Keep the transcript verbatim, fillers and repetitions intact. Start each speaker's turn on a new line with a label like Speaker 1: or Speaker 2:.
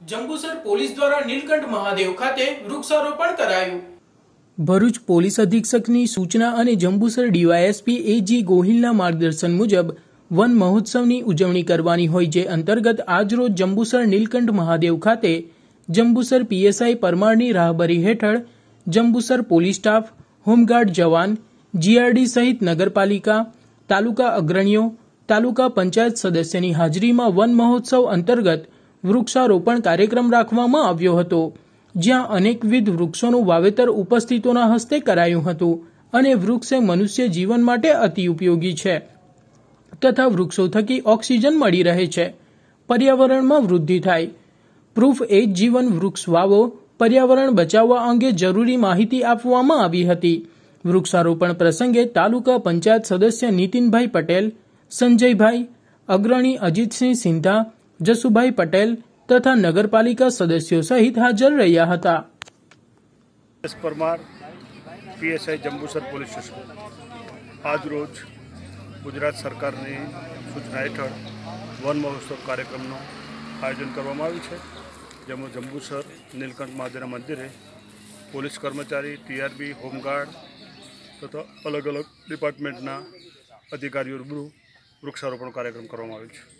Speaker 1: Jambusar police દ્વારા નીલકંઠ મહાદેવ ખાતે વૃક્ષારોપણ કરાયું। ભરૂચ પોલીસ અધિક્ષકની સૂચના અને જંબુસર ડીવાયએસપી એજી ગોહિલના માર્ગદર્શન મુજબ વન મહોત્સવની ઉજવણી કરવાની હોય, જે અંતર્ગત આજરોજ જંબુસર નીલકંઠ મહાદેવ ખાતે જંબુસર પીએસઆઈ પરમારની રાહબરી હેઠળ જંબુસર પોલીસ સ્ટાફ, હોમગાર્ડ જવાન, જીઆરડી સહિત નગરપાલિકા, તાલુકા અગ્રણીઓ, તાલુકા પંચાયત સદસ્યની હાજરીમાં વન મહોત્સવ અંતર્ગત વૃક્ષારોપણ કાર્યક્રમ રાખવામાં આવ્યો હતો, જ્યાં અનેકવિધ વૃક્ષોનું વાવેતર ઉપસ્થિતોના હસ્તે કરાયું હતું અને વૃક્ષ એ મનુષ્ય જીવન માટે અતિ ઉપયોગી છે તથા વૃક્ષો થકી ઓક્સિજન મળી રહે છે, પર્યાવરણમાં વૃદ્ધિ થાય। પ્રૂફ એ જીવન વૃક્ષ વાવો, પર્યાવરણ બચાવવા અંગે જરૂરી માહિતી આપવામાં આવી હતી। વૃક્ષારોપણ પ્રસંગે તાલુકા પંચાયત સદસ્ય નીતિનભાઈ પટેલ, સંજયભાઈ, અગ્રણી અજીતસિંહ સિંધા, જસુભાઈ પટેલ તથા નગરપાલિકા સદસ્યો સહિત હાજર રહ્યા હતા।
Speaker 2: Parmar PSI Jambusar police station આજ રોજ ગુજરાત સરકારની સૂચના હેઠળ વન મહોત્સવ કાર્યક્રમનું આયોજન કરવામાં આવ્યું છે, જેમાં જંબુસર નીલકંઠ મહાદેવના મંદિરે પોલીસ કર્મચારી, ટીઆરબી, હોમગાર્ડ તથા અલગ અલગ ડિપાર્ટમેન્ટના અધિકારીઓ રૂબરૂ વૃક્ષારોપણ કાર્યક્રમ કરવામાં આવ્યો છે।